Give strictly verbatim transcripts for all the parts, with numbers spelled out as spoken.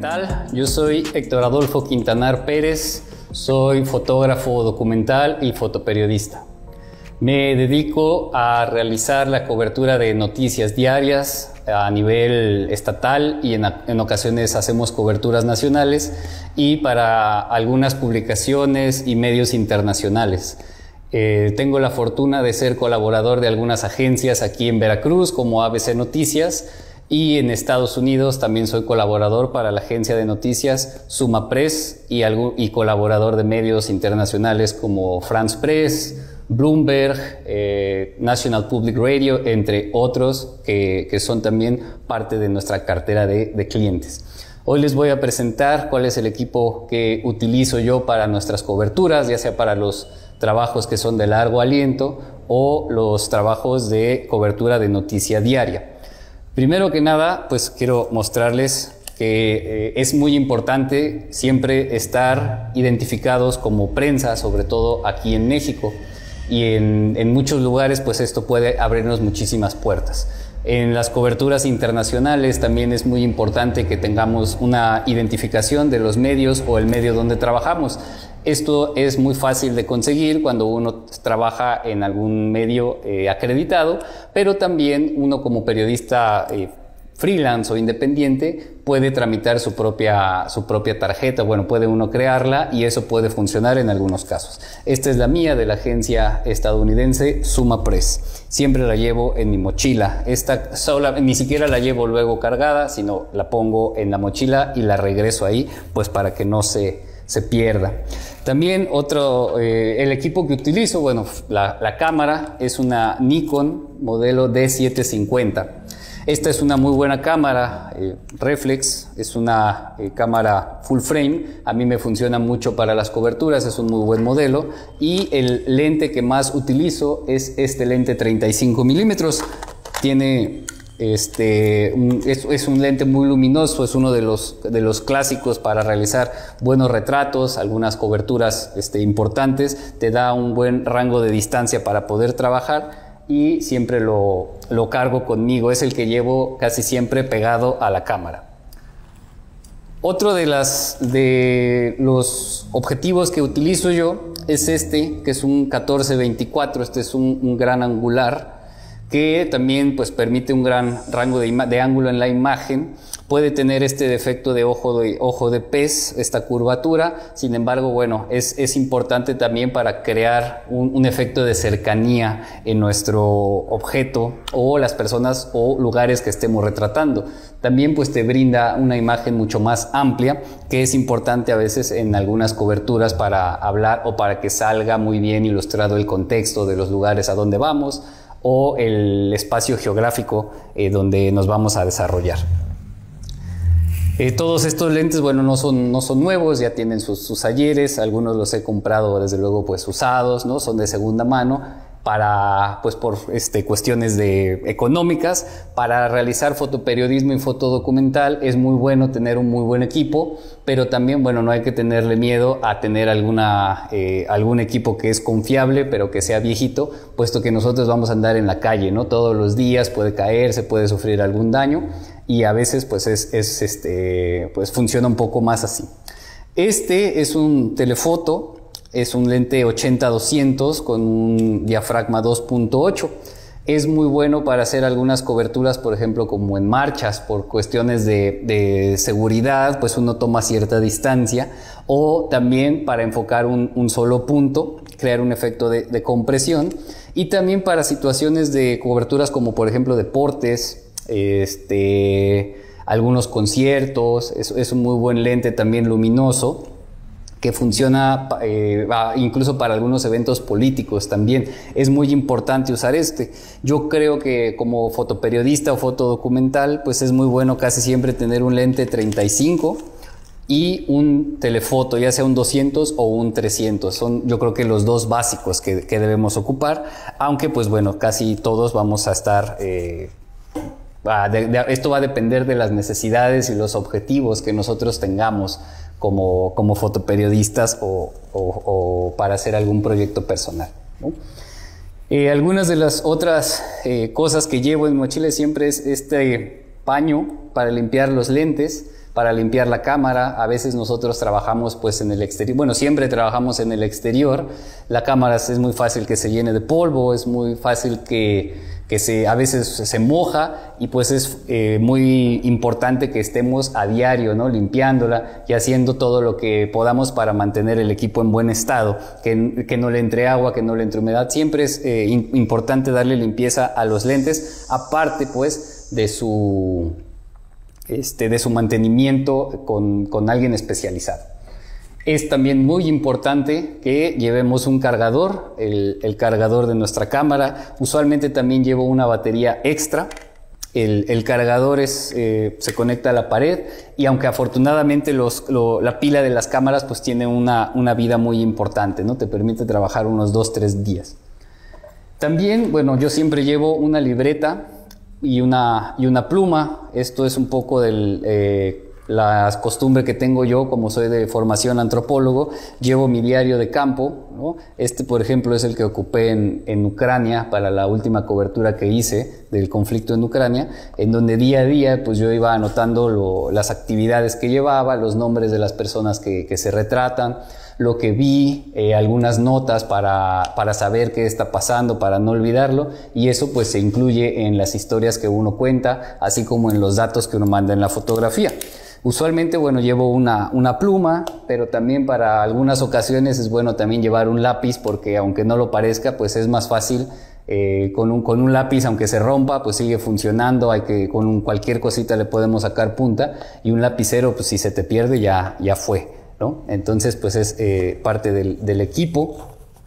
tal? Yo soy Héctor Adolfo Quintanar Pérez, soy fotógrafo documental y fotoperiodista. Me dedico a realizar la cobertura de noticias diarias a nivel estatal y en, en ocasiones hacemos coberturas nacionales y para algunas publicaciones y medios internacionales. Eh, tengo la fortuna de ser colaborador de algunas agencias aquí en Veracruz como A B C Noticias y en Estados Unidos también soy colaborador para la agencia de noticias Suma Press y, algún, y colaborador de medios internacionales como France Press, Bloomberg, eh, National Public Radio, entre otros que, que son también parte de nuestra cartera de, de clientes. Hoy les voy a presentar cuál es el equipo que utilizo yo para nuestras coberturas, ya sea para los trabajos que son de largo aliento o los trabajos de cobertura de noticia diaria. Primero que nada, pues quiero mostrarles que eh, es muy importante siempre estar identificados como prensa, sobre todo aquí en México. Y en, en muchos lugares pues esto puede abrirnos muchísimas puertas. En las coberturas internacionales también es muy importante que tengamos una identificación de los medios o el medio donde trabajamos. Esto es muy fácil de conseguir cuando uno trabaja en algún medio eh, acreditado, pero también uno como periodista eh, freelance o independiente puede tramitar su propia, su propia tarjeta. Bueno, puede uno crearla y eso puede funcionar en algunos casos. Esta es la mía de la agencia estadounidense Suma Press. Siempre la llevo en mi mochila. Esta sola, ni siquiera la llevo luego cargada, sino la pongo en la mochila y la regreso ahí, pues para que no se, se pierda. También otro, eh, el equipo que utilizo, bueno, la, la cámara es una Nikon modelo D setecientos cincuenta. Esta es una muy buena cámara, eh, reflex, es una eh, cámara full frame, a mí me funciona mucho para las coberturas, es un muy buen modelo y el lente que más utilizo es este lente treinta y cinco milímetros, tiene este, un, es, es un lente muy luminoso, es uno de los, de los clásicos para realizar buenos retratos, algunas coberturas este, importantes, te da un buen rango de distancia para poder trabajar. Y siempre lo, lo cargo conmigo, es el que llevo casi siempre pegado a la cámara. Otro de, las, de los objetivos que utilizo yo es este, que es un catorce veinticuatro, este es un, un gran angular, que también pues, permite un gran rango de, de ángulo en la imagen. Puede tener este defecto de ojo de, ojo de pez, esta curvatura, sin embargo, bueno, es, es importante también para crear un, un efecto de cercanía en nuestro objeto o las personas o lugares que estemos retratando. También pues te brinda una imagen mucho más amplia, que es importante a veces en algunas coberturas para hablar o para que salga muy bien ilustrado el contexto de los lugares a donde vamos o el espacio geográfico eh, donde nos vamos a desarrollar. Eh, todos estos lentes, bueno, no son, no son nuevos, ya tienen sus, sus ayeres, algunos los he comprado desde luego pues usados, ¿no? Son de segunda mano para, pues por este, cuestiones de, económicas. Para realizar fotoperiodismo y fotodocumental es muy bueno tener un muy buen equipo, pero también, bueno, no hay que tenerle miedo a tener alguna, eh, algún equipo que es confiable, pero que sea viejito, puesto que nosotros vamos a andar en la calle, ¿no? Todos los días puede caer, se puede sufrir algún daño. Y a veces pues, es, es, este, pues funciona un poco más así. Este es un telefoto, es un lente ochenta doscientos con un diafragma dos punto ocho. Es muy bueno para hacer algunas coberturas, por ejemplo, como en marchas, por cuestiones de, de seguridad, pues uno toma cierta distancia, o también para enfocar un, un solo punto, crear un efecto de, de compresión, y también para situaciones de coberturas como, por ejemplo, deportes, Este, algunos conciertos. Es, es un muy buen lente también luminoso que funciona eh, incluso para algunos eventos políticos también. Es muy importante usar este. Yo creo que como fotoperiodista o fotodocumental pues es muy bueno casi siempre tener un lente treinta y cinco y un telefoto, ya sea un doscientos o un trescientos. Son yo creo que los dos básicos que, que debemos ocupar, aunque pues bueno, casi todos vamos a estar eh, De, de, esto va a depender de las necesidades y los objetivos que nosotros tengamos como, como fotoperiodistas o, o, o para hacer algún proyecto personal, ¿no? Eh, algunas de las otras eh, cosas que llevo en mi mochila siempre es este paño para limpiar los lentes. para limpiar la cámara. A veces nosotros trabajamos pues en el exterior, bueno, siempre trabajamos en el exterior. La cámara es muy fácil que se llene de polvo, es muy fácil que que se, a veces se moja, y pues es eh, muy importante que estemos a diario, ¿no?, limpiándola y haciendo todo lo que podamos para mantener el equipo en buen estado, que, que no le entre agua, que no le entre humedad. Siempre es eh, in, importante darle limpieza a los lentes, aparte pues de su, este, de su mantenimiento con, con alguien especializado. Es también muy importante que llevemos un cargador, el, el cargador de nuestra cámara. Usualmente también llevo una batería extra. El, el cargador es, eh, se conecta a la pared, y aunque afortunadamente los, lo, la pila de las cámaras pues tiene una, una vida muy importante, ¿no? Te permite trabajar unos dos, tres días. También, bueno, yo siempre llevo una libreta y una, y una pluma. Esto es un poco del... Eh, la costumbre que tengo yo, como soy de formación antropólogo. Llevo mi diario de campo, ¿no? Este, por ejemplo, es el que ocupé en, en Ucrania para la última cobertura que hice del conflicto en Ucrania, en donde día a día pues yo iba anotando lo, las actividades que llevaba, los nombres de las personas que, que se retratan, lo que vi, eh, algunas notas para, para saber qué está pasando, para no olvidarlo, y eso pues se incluye en las historias que uno cuenta, así como en los datos que uno manda en la fotografía. Usualmente, bueno, llevo una, una pluma, pero también para algunas ocasiones es bueno también llevar un lápiz, porque aunque no lo parezca, pues es más fácil. Eh, con, un, con un lápiz, aunque se rompa, pues sigue funcionando. Hay que, con un, cualquier cosita le podemos sacar punta, y un lapicero, pues si se te pierde ya, ya fue, ¿no? Entonces, pues es eh, parte del, del equipo.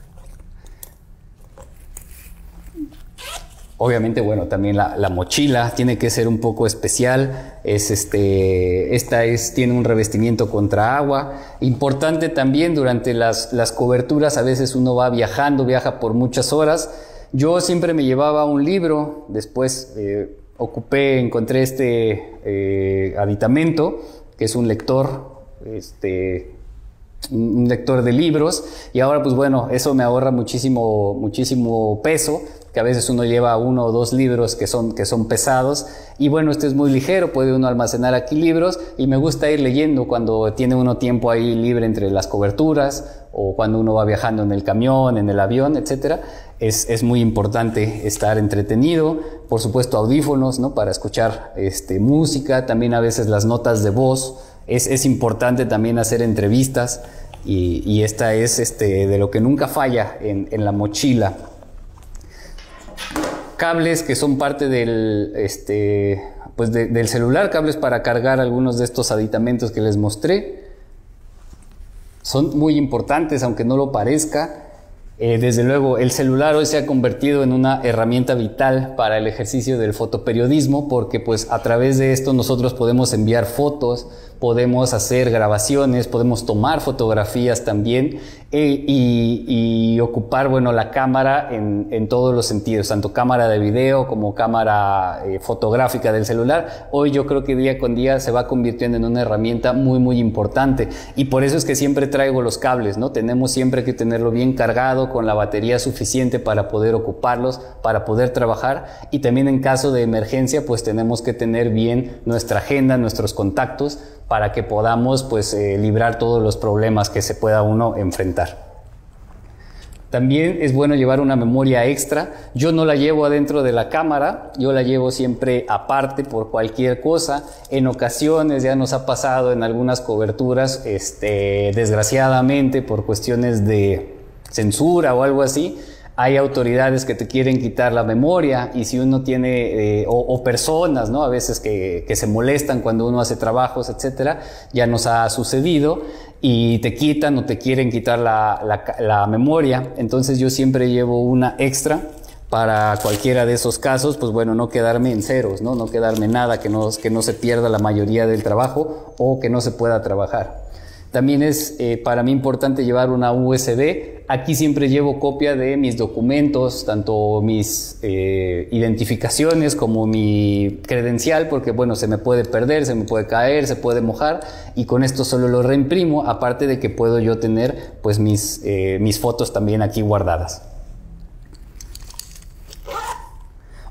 Obviamente, bueno, también la, la mochila tiene que ser un poco especial. Es este, esta es, tiene un revestimiento contra agua. Importante también durante las, las coberturas, a veces uno va viajando, viaja por muchas horas. Yo siempre me llevaba un libro. Después eh, ocupé, encontré este eh, aditamento, que es un lector, este... un lector de libros, y ahora pues bueno, eso me ahorra muchísimo, muchísimo peso, que a veces uno lleva uno o dos libros que son, que son pesados, y bueno, este es muy ligero, puede uno almacenar aquí libros, y me gusta ir leyendo cuando tiene uno tiempo ahí libre entre las coberturas, o cuando uno va viajando en el camión, en el avión, etcétera. Es, es muy importante estar entretenido. Por supuesto, audífonos, ¿no?, para escuchar este, música, también a veces las notas de voz. Es, es importante también hacer entrevistas, y, y esta es este, de lo que nunca falla en, en la mochila. Cables que son parte del, este, pues de, del celular, cables para cargar algunos de estos aditamentos que les mostré. Son muy importantes, aunque no lo parezca. Eh, desde luego, el celular hoy se ha convertido en una herramienta vital para el ejercicio del fotoperiodismo, porque pues a través de esto nosotros podemos enviar fotos, podemos hacer grabaciones, podemos tomar fotografías también, eh, y, y ocupar, bueno, la cámara en, en todos los sentidos, tanto cámara de video como cámara eh, fotográfica del celular. Hoy yo creo que día con día se va convirtiendo en una herramienta muy muy importante, y por eso es que siempre traigo los cables, ¿no? Tenemos siempre que tenerlo bien cargado, con la batería suficiente para poder ocuparlos, para poder trabajar, y también en caso de emergencia pues tenemos que tener bien nuestra agenda, nuestros contactos, para que podamos pues eh, librar todos los problemas que se pueda uno enfrentar. También es bueno llevar una memoria extra. Yo no la llevo adentro de la cámara, yo la llevo siempre aparte por cualquier cosa. En ocasiones ya nos ha pasado en algunas coberturas, este, desgraciadamente por cuestiones de censura o algo así, hay autoridades que te quieren quitar la memoria, y si uno tiene, eh, o, o personas, ¿no?, a veces que, que se molestan cuando uno hace trabajos, etcétera, ya nos ha sucedido, y te quitan o te quieren quitar la, la, la memoria. Entonces yo siempre llevo una extra para cualquiera de esos casos, pues bueno, no quedarme en ceros, ¿no? No quedarme nada, que no, que no se pierda la mayoría del trabajo o que no se pueda trabajar. También es eh, para mí importante llevar una U S B. Aquí siempre llevo copia de mis documentos, tanto mis eh, identificaciones como mi credencial, porque bueno, se me puede perder, se me puede caer, se puede mojar, y con esto solo lo reimprimo, aparte de que puedo yo tener pues mis, eh, mis fotos también aquí guardadas.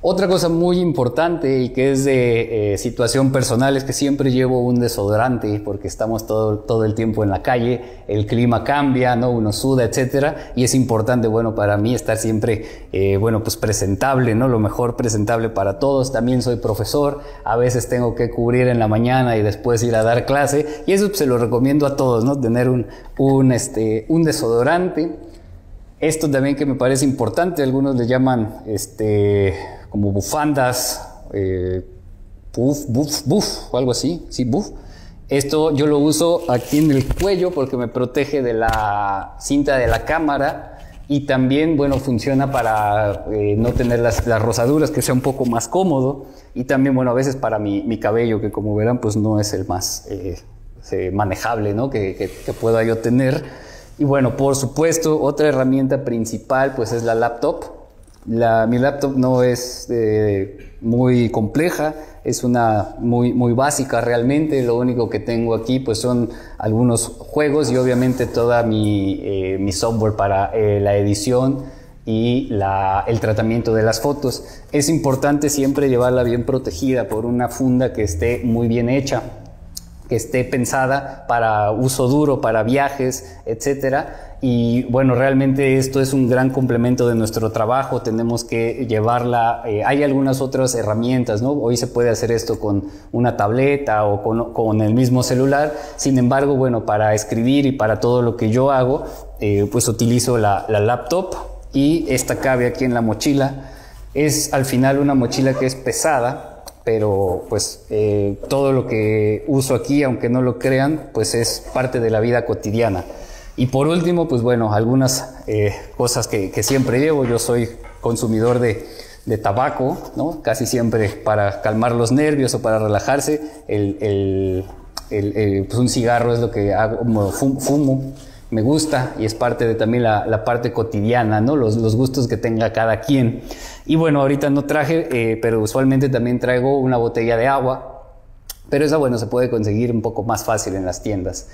Otra cosa muy importante y que es de eh, situación personal es que siempre llevo un desodorante porque estamos todo, todo el tiempo en la calle, el clima cambia, ¿no? Uno suda, etcétera, y es importante, bueno, para mí estar siempre, eh, bueno, pues presentable, ¿no? Lo mejor presentable para todos. También soy profesor, a veces tengo que cubrir en la mañana y después ir a dar clase, y eso se lo recomiendo a todos, ¿no? Tener un, un, este, un desodorante. Esto también que me parece importante, algunos le llaman, este... como bufandas, eh, buff, buff, buff, o algo así, sí, buff. Esto yo lo uso aquí en el cuello porque me protege de la cinta de la cámara y también, bueno, funciona para eh, no tener las, las rosaduras, que sea un poco más cómodo, y también, bueno, a veces para mi, mi cabello, que como verán, pues no es el más eh, eh, manejable, ¿no? que, que, que pueda yo tener. Y bueno, por supuesto, otra herramienta principal, pues es la laptop. La, mi laptop no es eh, muy compleja, es una muy, muy básica realmente. Lo único que tengo aquí pues son algunos juegos y obviamente toda mi, eh, mi software para eh, la edición y la, el tratamiento de las fotos. Es importante siempre llevarla bien protegida por una funda que esté muy bien hecha, que esté pensada para uso duro, para viajes, etcétera. Y bueno, realmente esto es un gran complemento de nuestro trabajo. Tenemos que llevarla, eh, hay algunas otras herramientas, ¿no? Hoy se puede hacer esto con una tableta o con, con el mismo celular. Sin embargo, bueno, para escribir y para todo lo que yo hago, eh, pues utilizo la, la laptop, y esta cabe aquí en la mochila. Es al final una mochila que es pesada, pero pues eh, todo lo que uso aquí, aunque no lo crean, pues es parte de la vida cotidiana. Y por último, pues bueno, algunas eh, cosas que, que siempre llevo. Yo soy consumidor de, de tabaco, ¿no? Casi siempre para calmar los nervios o para relajarse. El, el, el, el, pues un cigarro es lo que hago, fumo, fumo, me gusta, y es parte de también la, la parte cotidiana, ¿no? Los, los gustos que tenga cada quien. Y bueno, ahorita no traje, eh, pero usualmente también traigo una botella de agua, pero esa, bueno, se puede conseguir un poco más fácil en las tiendas.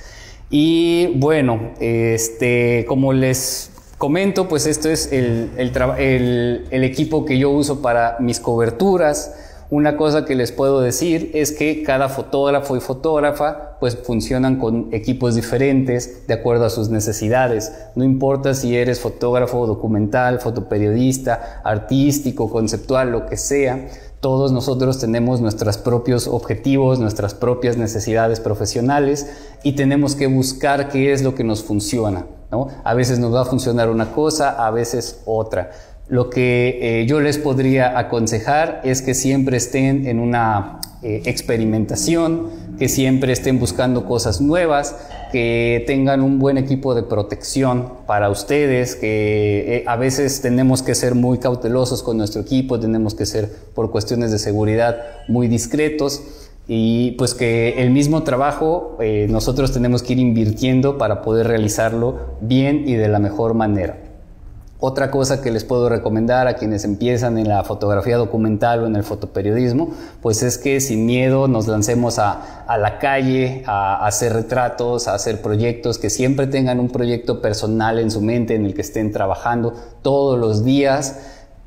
Y bueno, este, como les comento, pues esto es el, el, el, el equipo que yo uso para mis coberturas. Una cosa que les puedo decir es que cada fotógrafo y fotógrafa pues funcionan con equipos diferentes de acuerdo a sus necesidades. No importa si eres fotógrafo documental, fotoperiodista, artístico, conceptual, lo que sea. Todos nosotros tenemos nuestros propios objetivos, nuestras propias necesidades profesionales, y tenemos que buscar qué es lo que nos funciona, ¿no? A veces nos va a funcionar una cosa, a veces otra. Lo que eh, yo les podría aconsejar es que siempre estén en una eh, experimentación, que siempre estén buscando cosas nuevas, que tengan un buen equipo de protección para ustedes, que eh, a veces tenemos que ser muy cautelosos con nuestro equipo, tenemos que ser, por cuestiones de seguridad, muy discretos, y pues que el mismo trabajo eh, nosotros tenemos que ir invirtiendo para poder realizarlo bien y de la mejor manera. Otra cosa que les puedo recomendar a quienes empiezan en la fotografía documental o en el fotoperiodismo, pues es que sin miedo nos lancemos a, a la calle, a, a hacer retratos, a hacer proyectos, que siempre tengan un proyecto personal en su mente en el que estén trabajando todos los días,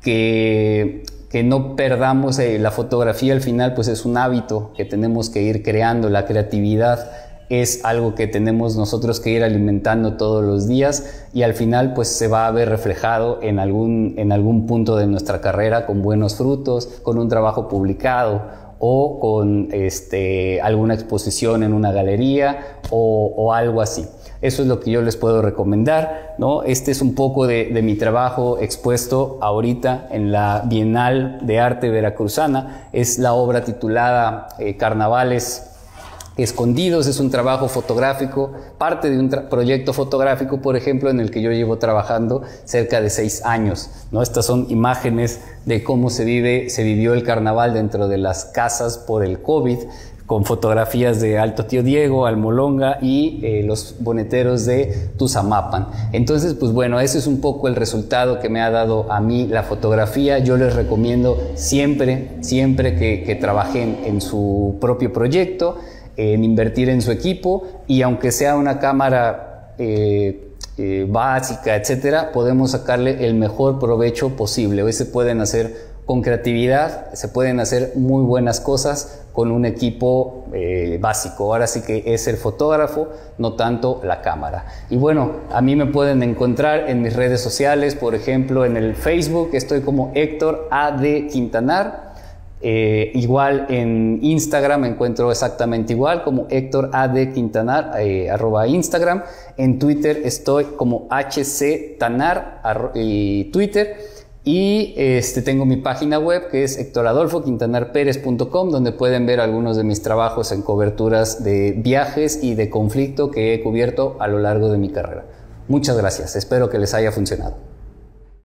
que, que no perdamos eh, la fotografía. Al final pues es un hábito que tenemos que ir creando. La creatividad es algo que tenemos nosotros que ir alimentando todos los días, y al final pues se va a ver reflejado en algún, en algún punto de nuestra carrera con buenos frutos, con un trabajo publicado o con este, alguna exposición en una galería o, o algo así. Eso es lo que yo les puedo recomendar, ¿no? Este es un poco de, de mi trabajo expuesto ahorita en la Bienal de Arte Veracruzana. Es la obra titulada eh, Carnavales Escondidos. Es un trabajo fotográfico, parte de un proyecto fotográfico, por ejemplo, en el que yo llevo trabajando cerca de seis años, ¿no? Estas son imágenes de cómo se vive, se vivió el carnaval dentro de las casas por el COVID, con fotografías de Alto Tío Diego, Almolonga y eh, los boneteros de Tuzamapan. Entonces, pues bueno, ese es un poco el resultado que me ha dado a mí la fotografía. Yo les recomiendo siempre, siempre que, que trabajen en su propio proyecto, en invertir en su equipo, y aunque sea una cámara eh, eh, básica, etcétera, podemos sacarle el mejor provecho posible. Hoy se pueden hacer con creatividad se pueden hacer muy buenas cosas con un equipo eh, básico. Ahora sí que es el fotógrafo, no tanto la cámara. Y bueno, a mí me pueden encontrar en mis redes sociales, por ejemplo en el Facebook estoy como Héctor A D Quintanar. Eh, igual en Instagram me encuentro exactamente igual como Héctor A D Quintanar, eh, arroba Instagram. En Twitter estoy como H C Tanar y Twitter. Y este, tengo mi página web que es héctor adolfo quintanar pérez punto com, donde pueden ver algunos de mis trabajos en coberturas de viajes y de conflicto que he cubierto a lo largo de mi carrera. Muchas gracias, espero que les haya funcionado.